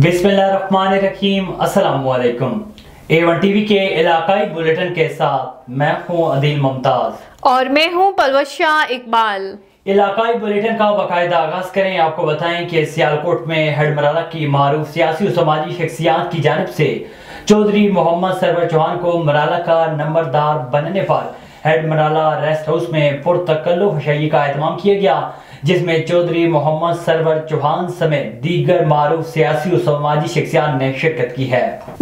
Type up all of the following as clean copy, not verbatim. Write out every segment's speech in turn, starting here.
बिस्मिल्लाहिर्रहमानिर्रहीम। अस्सलाम वालेकुम। A1 टीवी के इलाकाई बुलेटिन के साथ मैं हूं अदील मुमताज और मैं हूं पलवशा इकबाल। इलाकाई बुलेटिन का बाकायदा आगाज करें। आपको बताएं कि सियालकोट में हेड मराला की मारूफ सियासी और समाजी शख्सियात की जानिब से चौधरी मोहम्मद सरवर चौहान को मराला का नंबरदार बनने पर हेड मराला रेस्ट हाउस में पुरतकल्लुफ हशाई का एहतमाम किया गया, जिसमें चौधरी मोहम्मद सरवर चौहान समेत दीगर मारूफ सियासी और समाजी शख्सियात ने शिरकत की है।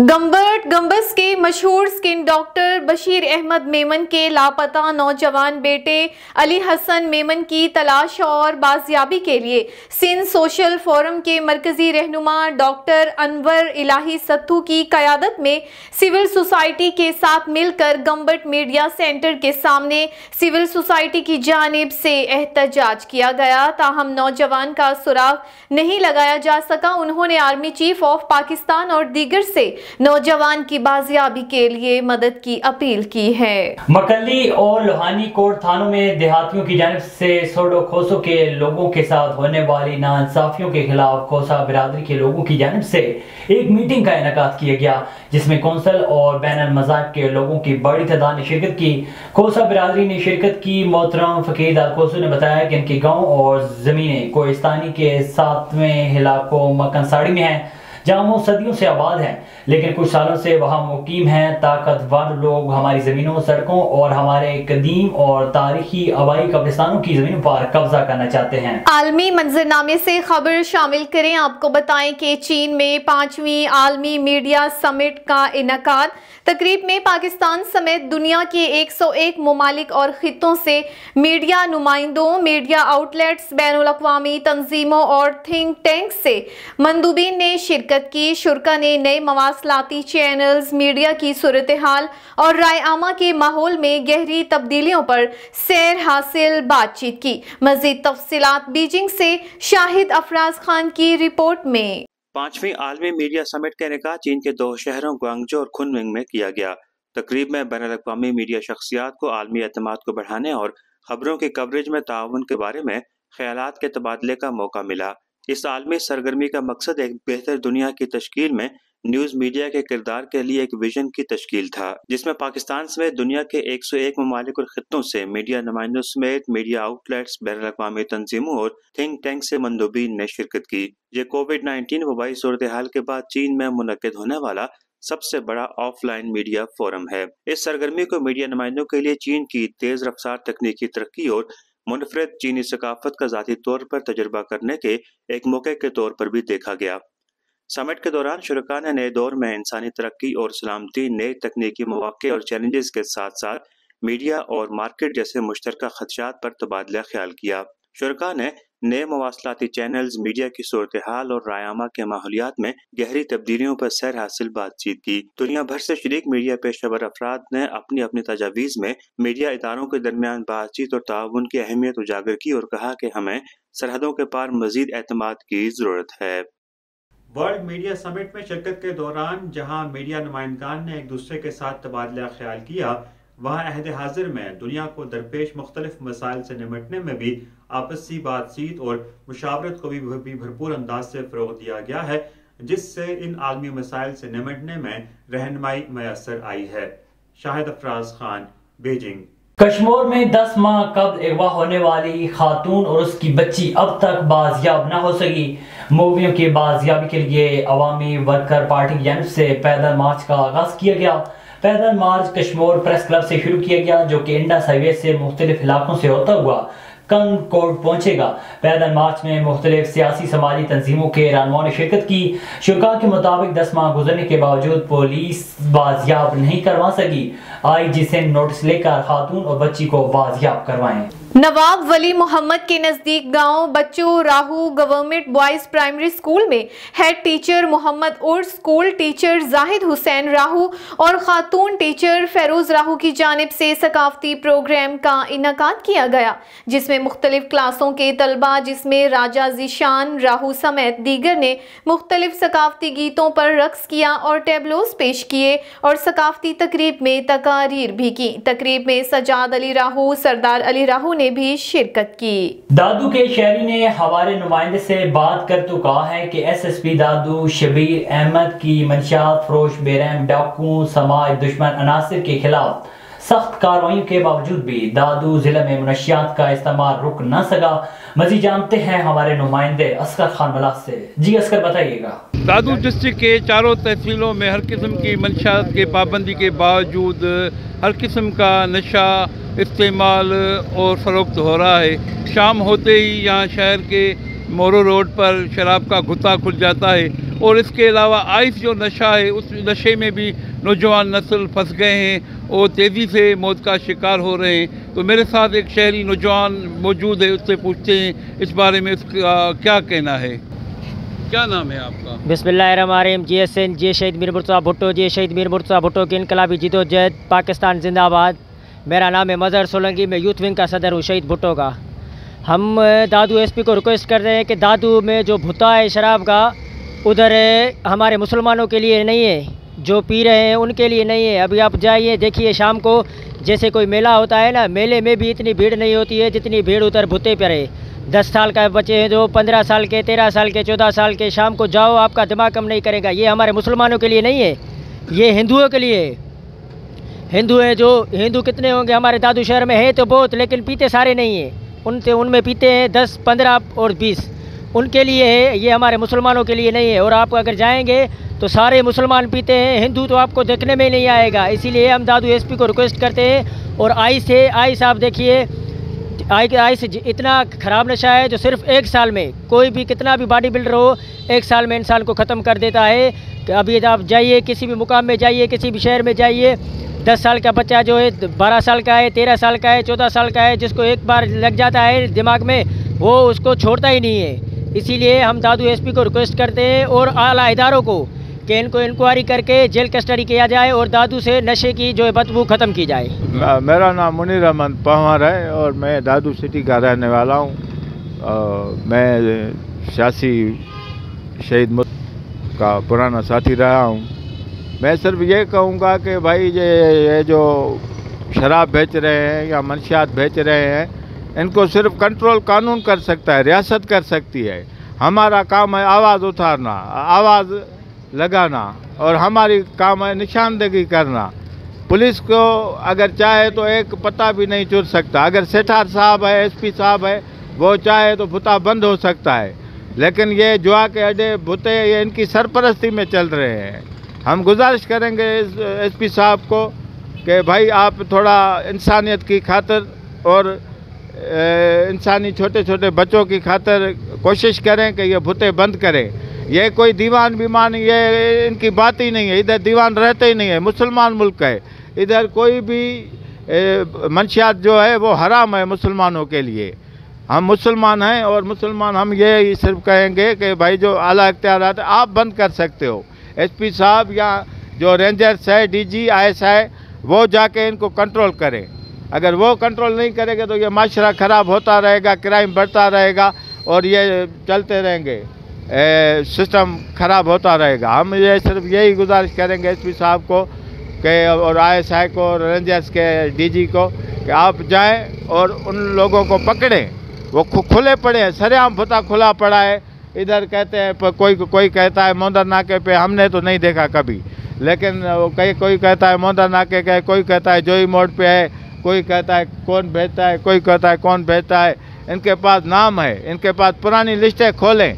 गंबस के मशहूर स्किन डॉक्टर बशीर अहमद मेमन के लापता नौजवान बेटे अली हसन मेमन की तलाश और बाजियाबी के लिए सिंध सोशल फोरम के मरकजी रहनुमा डॉक्टर अनवर इलाही सत्तू की कयादत में सिविल सोसाइटी के साथ मिलकर गंबट मीडिया सेंटर के सामने सिविल सोसाइटी की जानिब से एहतजाज किया गया। ताहम नौजवान का सुराग नहीं लगाया जा सका। उन्होंने आर्मी चीफ ऑफ पाकिस्तान और दीगर से नौजवान की बाजियाबी के लिए मदद की अपील की है। मकल्ली और लोहानी कोट थानों में देहातियों की जानिब से सोडो खोसो के लोगों के साथ होने वाली नाइंसाफियों के खिलाफ खोसा बिरादरी के लोगों की जानिब से एक मीटिंग का इनेकाद किया गया, जिसमें कौंसल और बैनुल मज़ाहिब के लोगों की बड़ी तादाद ने शिरकत की। खोसा बिरादरी ने शिरकत की। मोहतरम फकीर दारकोसो ने बताया कि इनके गाँव और जमीनें कोहिस्तानी के 7वें इलाकों मकनसाड़ी में हैं, जहाँ वो सदियों से आबाद हैं, लेकिन कुछ सालों से वहाँ मुकीम हैं। ताकतवर लोग हमारी ज़मीनों, सड़कों और हमारे कदीम और तारीखी हवाई कब्रिस्तानों की ज़मीनों पर कब्जा करना चाहते हैं। आलमी मंजरनामे से खबर शामिल करें। आपको बताएं कि चीन में 5वीं आलमी मीडिया समिट का इनेकाद। तकरीब में पाकिस्तान समेत दुनिया के 101 ममालिक और खित्तों से मीडिया नुमाइंदों, मीडिया आउटलेट्स, बैनुल-अक़वामी तंजीमों और थिंक टैंक से मंदूबीन ने शिरकत की। शुरका ने नए मवासलाती चैनल्स, मीडिया की सूरत हाल और राय आमा के माहौल में गहरी तब्दीलियों पर सैर हासिल बातचीत की। मज़ीद तफसीलात बीजिंग से शाहिद अफराज खान की रिपोर्ट में। 5वीं आलमी मीडिया समिट का इनेकाद चीन के 2 शहरों ग्वांगझो और खुनमिंग में किया गया। तकरीब में बैनुल-अक़वामी मीडिया शख्सियात को आलमी एतमाद को बढ़ाने और खबरों की कवरेज में ताउन के बारे में ख्यालात के तबादले का मौका मिला। इस आलमी सरगर्मी का मकसद एक बेहतर दुनिया की तश्कील में न्यूज़ मीडिया के किरदार के लिए एक विजन की तश्कील था, जिसमें पाकिस्तान समेत दुनिया के 101 ममालिक और खित्तों से मीडिया नुमाइंदों समेत मीडिया आउटलेट्स, बैनुल-अक़वामी तंजीमों और थिंक टैंक से मंदूबीन ने शिरकत की। ये कोविड-19 वबाई सूरत हाल के बाद चीन में मुनक्किद होने वाला सबसे बड़ा ऑफलाइन मीडिया फोरम है। इस सरगर्मी को मीडिया नुमाइंदों के लिए चीन की तेज रफ्तार तकनीकी तरक्की और मुनफरद चीनी सकाफत का ज़ाती तौर पर तजुर्बा करने के एक मौके के तौर पर भी देखा गया। समिट के दौरान शुरका ने नए दौर में इंसानी तरक्की और सलामती, नए तकनीकी मौके और चैलेंजेस के साथ साथ मीडिया और मार्केट जैसे मुश्तरका खदशात पर तबादला ख्याल किया। शुरका ने नए मवासलाती चैनल्स, मीडिया की सूरत हाल और रायामा के माहौलियात में गहरी तब्दीलियों पर सैर हासिल बातचीत की। दुनिया भर से शरीक मीडिया पेशेवर अफराद ने अपनी अपनी तजावीज़ में मीडिया इदारों के दरमियान बातचीत और ताउन की अहमियत उजागर की और कहा कि हमें सरहदों के पार मजीद एतमाद की ज़रूरत है। वर्ल्ड मीडिया समिट में शिरकत के दौरान जहां मीडिया नुमाइंदगान ने एक दूसरे के साथ तबादला ख्याल किया, वहां अहद हाजिर में दुनिया को दरपेश मुख्तलिफ मसाइल से निमटने में भी आपसी बातचीत और मुशावरत को भी भरपूर अंदाज से फ़रोग़ दिया गया है, जिससे इन आलमी मसाइल से निमटने में रहनुमाई मैसर आई है। शाहिद अफराज खान, बीजिंग। कश्मीर में 10 माह कब्ल अगवा होने वाली खातून और उसकी बच्ची अब तक बाजियाब न हो सकी। मूवियों की बाजियाबी के लिए अवामी वर्कर पार्टी की जानिब से पैदल मार्च का आगाज किया गया। पैदल मार्च कश्मीर प्रेस क्लब से शुरू किया गया, जो कि इंडस हाईवे से मुख्तलिफ इलाकों से होता हुआ कनकोट पहुंचेगा। पैदल मार्च में मुख्तलिफ सियासी समाजी तंजीमों के रहनुमाओं ने शिरकत की। शुरका के मुताबिक 10 माह गुजरने के बावजूद पुलिस बाजियाब नहीं करवा सकी। आईजी से नोटिस लेकर खातून और बच्ची को बाजियाब करवाएं। नवाब वली मोहम्मद के नजदीक गांव बच्चों Rahu government boys primary school में head teacher Mohammad Urs, school teacher Zahid Hussain Rahu और खातून टीचर फेरोज राहू की जानिब से सकाफती प्रोग्राम का इनेकाद किया गया, जिसमें मुख्तलिफ क्लासों के तलबा, जिसमें राजा जीशान राहू समेत दीगर ने मुख्तलिफ सकाफती गीतों पर रक्स किया और टेबलोस पेश किए और सकाफती तकरीब में तकारीर भी की। तकरीब में सजाद अली राहू, सरदार अली राहू ने भी शिरकत की। दादू के शहरी ने हमारे नुमाइंदे से बात कर तो कहा है कि SSP दादू शबीर अहमद की मंशियात फरोश बेरहम डाकू समाज दुश्मन अनासिर के खिलाफ सख्त कार्रवाई के बावजूद भी दादू जिले में मनशियात का इस्तेमाल रुक न सका। मजीद जानते हैं हमारे नुमाइंदे असगर खान मलाह से। जी असगर बताइएगा। दादू डिस्ट्रिक्ट के चारों तहसीलों में हर किस्म की मंशियात के पाबंदी के बावजूद हर किस्म का नशा इस्तेमाल और फ़रोख्त हो रहा है। शाम होते ही यहाँ शहर के मोरो रोड पर शराब का घुत्ता खुल जाता है और इसके अलावा आइस जो नशा है उस नशे में भी नौजवान नस्ल फंस गए हैं और तेज़ी से मौत का शिकार हो रहे हैं। तो मेरे साथ एक शहरी नौजवान मौजूद है, उससे पूछते हैं इस बारे में उसका क्या कहना है। क्या नाम है आपका? बिस्मिल्लाहिर्रहमानिर्रहीम। GSN जे शहीद मीर मुर्तज़ा भुट्टो, जे शहीद मीर मुर्तज़ा भुट्टो की इनकलाबी जिदोजहद पाकिस्तान जिंदाबाद। मेरा नाम है मज़हर सोलंकी, मैं यूथ विंग का सदर हूँ शहीद भुट्टो का। हम दादू SP को रिक्वेस्ट कर रहे हैं कि दादू में जो भुत्ता है शराब का उधर हमारे मुसलमानों के लिए नहीं है, जो पी रहे हैं उनके लिए नहीं है। अभी आप जाइए देखिए शाम को जैसे कोई मेला होता है ना, मेले में भी इतनी भीड़ नहीं होती है जितनी भीड़ उधर भुत्ते पर है। 10 साल का बच्चे हैं जो 15 साल के 13 साल के 14 साल के, शाम को जाओ आपका दिमाग कम नहीं करेगा। ये हमारे मुसलमानों के लिए नहीं है, ये हिंदुओं के लिए है। हिंदू हैं जो हिंदू कितने होंगे हमारे दादू शहर में है तो बहुत, लेकिन पीते सारे नहीं हैं। उनमें पीते हैं 10, 15 और 20, उनके लिए है, ये हमारे मुसलमानों के लिए नहीं है। और आप अगर जाएंगे तो सारे मुसलमान पीते हैं, हिंदू तो आपको देखने में नहीं आएगा। इसीलिए हम दादू SP को रिक्वेस्ट करते हैं। और आई साहब देखिए, आई से इतना ख़राब नशा है जो सिर्फ 1 साल में कोई भी कितना भी बॉडी बिल्डर हो 1 साल में इंसान को ख़त्म कर देता है। कि अभी आप जाइए किसी भी मुकाम में जाइए, किसी भी शहर में जाइए, 10 साल का बच्चा जो है 12 साल का है, 13 साल का है, 14 साल का है, जिसको एक बार लग जाता है दिमाग में वो उसको छोड़ता ही नहीं है। इसीलिए हम दादू SP को रिक्वेस्ट करते हैं और आला इदारों को कि इनको इंक्वायरी करके जेल कस्टडी किया जाए और दादू से नशे की जो है बदबू ख़त्म की जाए। मेरा नाम मुनीर अहमद पंवर है और मैं दादू सिटी का रहने वाला हूँ। मैं सियासी शहीद का पुराना साथी रहा हूँ। मैं सिर्फ ये कहूँगा कि भाई ये जो शराब बेच रहे हैं या मंशियात बेच रहे हैं, इनको सिर्फ कंट्रोल कानून कर सकता है, रियासत कर सकती है। हमारा काम है आवाज़ उठाना, आवाज़ लगाना, और हमारी काम है निशानदेही करना। पुलिस को अगर चाहे तो एक पता भी नहीं चुन सकता। अगर सेठार साहब है, SP साहब है, वो चाहे तो भुत्ता बंद हो सकता है। लेकिन ये जुआ के अड्डे भुत्ते ये इनकी सरपरस्ती में चल रहे हैं। हम गुजारिश करेंगे SP साहब को कि भाई आप थोड़ा इंसानियत की खातिर और इंसानी छोटे छोटे बच्चों की खातिर कोशिश करें कि ये भुत्ते बंद करें। ये कोई दीवान बीमान ये इनकी बात ही नहीं है। इधर दीवान रहते ही नहीं है, मुसलमान मुल्क है। इधर कोई भी मंशियात जो है वो हराम है मुसलमानों के लिए। हम मुसलमान हैं और मुसलमान हम ये सिर्फ कहेंगे कि भाई जो आला इख्तियारात है आप बंद कर सकते हो। SP साहब या जो रेंजर्स है, DG ISI, वो जाके इनको कंट्रोल करें। अगर वो कंट्रोल नहीं करेंगे तो ये माशरा ख़राब होता रहेगा, क्राइम बढ़ता रहेगा और ये चलते रहेंगे, सिस्टम ख़राब होता रहेगा। हम ये सिर्फ यही गुजारिश करेंगे SP साहब को कि और ISI को और रेंजर्स के DG को कि आप जाएं और उन लोगों को पकड़ें। वो खुले पड़े हैं, सरेआम भुत्ता खुला पड़ा है। इधर कहते हैं कोई कहता है मोंदर नाके पे, हमने तो नहीं देखा कभी, लेकिन कोई कहता है मोंदर नाके का है, कोई कहता है जोई मोड़ पे है, कोई कहता है कौन भेजता है, कोई कहता है कौन भेजता है। इनके पास नाम है, इनके पास पुरानी लिस्टें खोलें,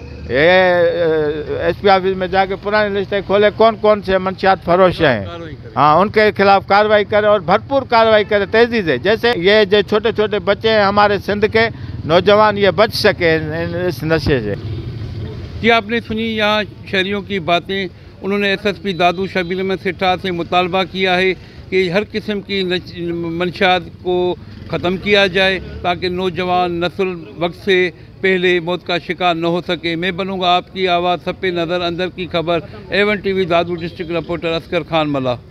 ये SP ऑफिस में जाके पुरानी लिस्टें खोलें कौन कौन से मंशियात फरोश हैं। हाँ, उनके खिलाफ कार्रवाई करें और भरपूर कार्रवाई करें तेज़ी से, जैसे ये जो छोटे छोटे बच्चे हैं हमारे सिंध के नौजवान ये बच सके इस नशे से। जी आपने सुनी यहाँ शहरियों की बातें। उन्होंने SSP दादू शबीर अहमद सेठार से मुतालबा किया है कि हर किस्म की मंशियात को ख़त्म किया जाए ताकि नौजवान नस्ल वक्त से पहले मौत का शिकार न हो सके। मैं बनूँगा आपकी आवाज़, सब पे नज़र, अंदर की खबर, A1 TV Dadu district reporter Asghar Khan मला। मुल्क के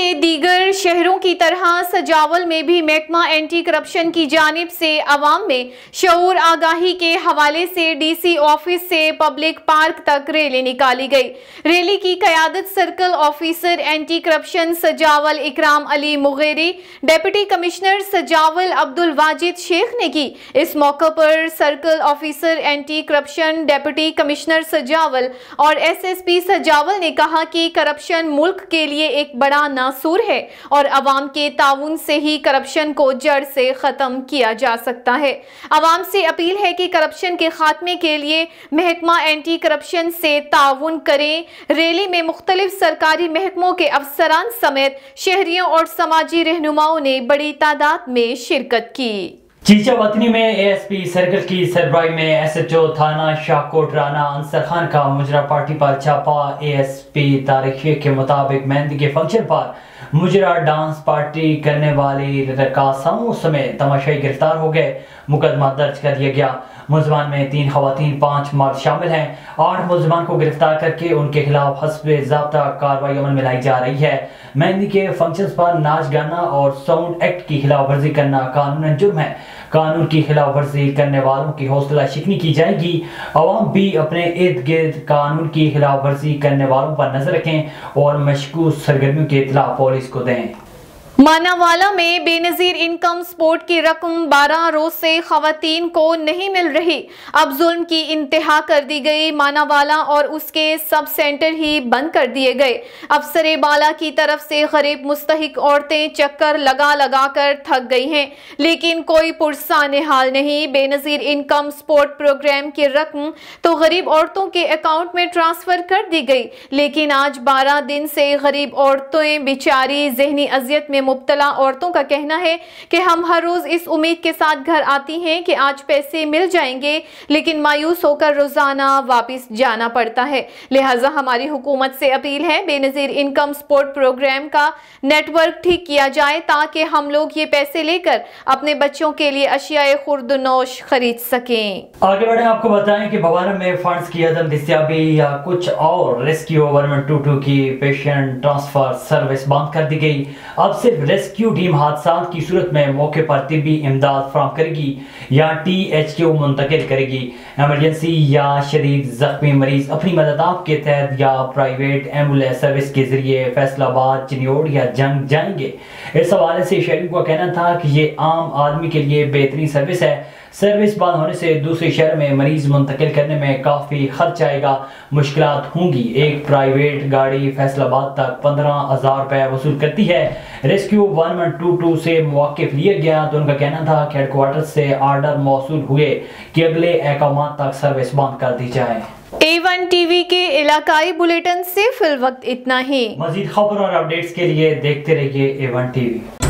के दीगर शहरों की तरह सजावल में भी महकमा एंटी करप्शन की जानिब से अवाम में शऊर आगाही के हवाले से DC ऑफिस से पब्लिक पार्क तक रैली निकाली गई। रैली की क़यादत circle officer anti corruption Sajawal Ikram Ali Mugeri, deputy commissioner सजावल अब्दुल वाजिद शेख ने की। इस मौके पर circle officer anti corruption, deputy commissioner Sajawal और SSP सजावल ने कहा कि करप्शन मुल्क के लिए एक बड़ा नासूर है और अवाम के ताउन से ही करप्शन को जड़ से खत्म किया जा सकता है। अवाम से अपील है कि करप्शन के खात्मे के लिए महकमा एंटी करप्शन से ताउन करें। रैली में मुख्तलिफ सरकारी महकमों के अफसरान समेत शहरियों और समाजी रहनुमाओं ने बड़ी तादाद में शिरकत की। चीचा वतनी में ASP सर्कल की सरबराही में SHO थाना शाहकोट राना अंसर खान का मुजरा पार्टी पर छापा। ASP तारिक शेख के मुताबिक मेहंदी के फंक्शन पर मुजरा डांस पार्टी करने वाली रकासाओं समेत तमाशाई गिरफ्तार हो गए। मुकदमा दर्ज कर लिया गया। मुलजमान में 3 खवातीन 5 मर्द शामिल हैं। 8 मुलजमान को गिरफ्तार करके उनके खिलाफ हस्बे ज़ाब्ता कार्रवाई अमल में लाई जा रही है। मेहंदी के फंक्शन पर नाच गाना और साउंड एक्ट की खिलाफ वर्जी करना कानूनन जुर्म है। कानून की खिलाफ वर्जी करने वालों की हौसला शिकनी की जाएगी। अवाम भी अपने इर्द गिर्द कानून की खिलाफ वर्जी करने वालों पर नजर रखें और मशकूक सरगर्मियों की इत्तला पुलिस को दें। मानावाला में बेनजीर इनकम सपोर्ट की रकम 12 रोज से खवातीन को नहीं मिल रही। अब जुल्म की इंतहा कर दी गई। मानावाला और उसके सब सेंटर ही बंद कर दिए गए। अफसर बाला की तरफ से गरीब मुस्तहिक औरतें चक्कर लगा लगा कर थक गई हैं, लेकिन कोई पुरसाने हाल नहीं। बेनजीर इनकम सपोर्ट प्रोग्राम की रकम तो गरीब औरतों के अकाउंट में ट्रांसफर कर दी गई, लेकिन आज 12 दिन से गरीब औरतें बेचारी जहनी अजियत में मुब्तला औरतों का कहना है कि हम हर रोज इस उम्मीद के साथ घर आती हैं कि आज पैसे मिल जाएंगे, लेकिन मायूस होकर रोजाना वापस जाना पड़ता है। लिहाजा हमारी हुकूमत से अपील है बेनजीर इनकम सपोर्ट प्रोग्राम का नेटवर्क ठीक किया जाए ताकि हम लोग ये पैसे लेकर अपने बच्चों के लिए अशियाए खुर्दनोश खरीद सकें। आगे बढ़े आपको बताएं कि भवाना में फंड्स की अदम दस्तियाबी या कुछ और रेस्क्यू 122 की पेशेंट ट्रांसफर सर्विस बंद कर दी गई। अब सिर्फ रेस्क्यू टीम हादसा की सूरत में मौके पर तिब्बी इमदाद फराहम करेगी या THQ मुंतकिल करेगी। एमरजेंसी या शदीद जख्मी मरीज अपनी मदद आपके तहत या प्राइवेट एम्बुलेंस सर्विस के जरिए फैसलाबाद, चिन्योड़ या जंग जाएंगे। इस हवाले से शहरियों का कहना था कि ये आम आदमी के लिए बेहतरीन सर्विस है। सर्विस बंद होने से दूसरे शहर में मरीज मुंतकिल करने में काफ़ी खर्च आएगा, मुश्किलात होंगी। एक प्राइवेट गाड़ी फैसलाबाद तक 15,000 रुपये वसूल करती है। रेस्क्यू 122 से मौक़िफ़ लिया गया तो उनका कहना था कि हेडक्वार्टर से आर्डर मौसूल हुए कि अगले अहकामात तक सर्विस बंद कर दी जाए। A1 TV के इलाकाई बुलेटिन से फिल वक्त इतना ही। मज़ीद खबर और अपडेट्स के लिए देखते रहिए A1 TV।